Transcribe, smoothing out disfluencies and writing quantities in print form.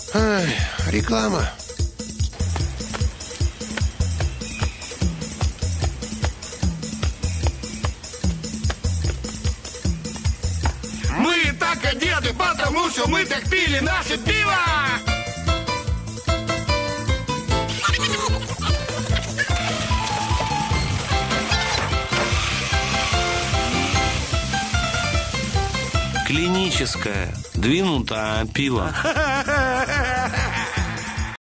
Ай, реклама. Мы так одеты, потому что мы так пили наше пиво! Клиническое. Двинуто пиво.